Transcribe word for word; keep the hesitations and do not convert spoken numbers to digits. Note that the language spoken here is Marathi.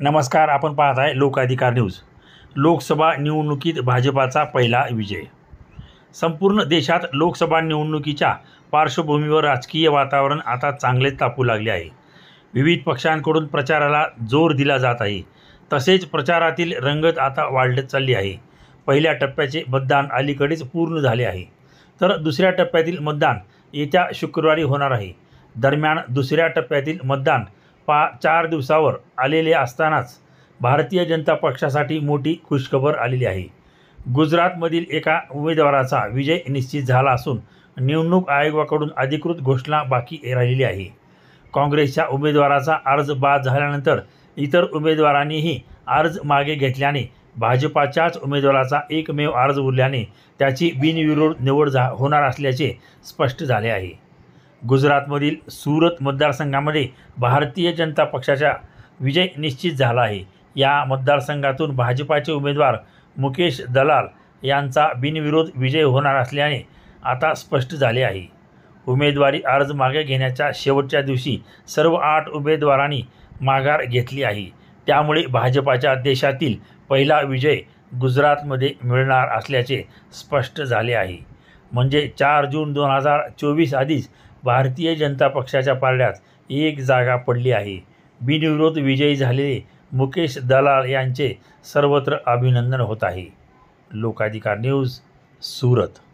नमस्कार, आपण पाहत आहे लोकाधिकार न्यूज। लोकसभा निवडणुकीत भाजपाचा पहिला विजय। संपूर्ण देशात लोकसभा निवडणुकीच्या पार्श्वभूमीवर राजकीय वातावरण आता चांगले तापू लागले आहे। विविध पक्षांकडून प्रचाराला जोर दिला जात आहे, तसेच प्रचारातील रंगत आता वाढत चालली आहे। पहिल्या टप्प्याचे मतदान अलीकडेच पूर्ण झाले आहे, तर दुसऱ्या टप्प्यातील मतदान येत्या शुक्रवारी होणार आहे। दरम्यान दुसऱ्या टप्प्यातील मतदान पा चार दिवसावर आलेले असतानाच भारतीय जनता पक्षासाठी मोठी खुशखबर आलेली आहे। गुजरातमधील एका उमेदवाराचा विजय निश्चित झाला असून निवडणूक आयोगाकडून अधिकृत घोषणा बाकी राहिलेली आहे। काँग्रेसच्या उमेदवाराचा अर्ज बाद झाल्यानंतर इतर उमेदवारांनीही अर्ज मागे घेतल्याने भाजपाच्याच उमेदवाराचा एकमेव अर्ज उरल्याने त्याची बिनविरोध निवड होणार असल्याचे स्पष्ट झाले आहे। गुजरातमधील सुरत मतदारसंघामध्ये भारतीय जनता पक्षाचा विजय निश्चित झाला आहे। या मतदारसंघातून भाजपाचे उमेदवार मुकेश दलाल यांचा बिनविरोध विजय होणार असल्याने आता स्पष्ट झाले आहे। उमेदवारी अर्ज मागे घेण्याच्या शेवटच्या दिवशी सर्व आठ उमेदवारांनी माघार घेतली आहे, त्यामुळे भाजपाच्या देशातील पहिला विजय गुजरातमध्ये मिळणार असल्याचे स्पष्ट झाले आहे। म्हणजे चार जून दोन हजार चोवीस आधीच भारतीय जनता पक्षाच्या पारड्यात एक जागा पडली आहे। बिनविरोध विजयी झालेले मुकेश दलाल यांचे सर्वत्र अभिनंदन होत आहे। लोकाधिकार न्यूज, सुरत।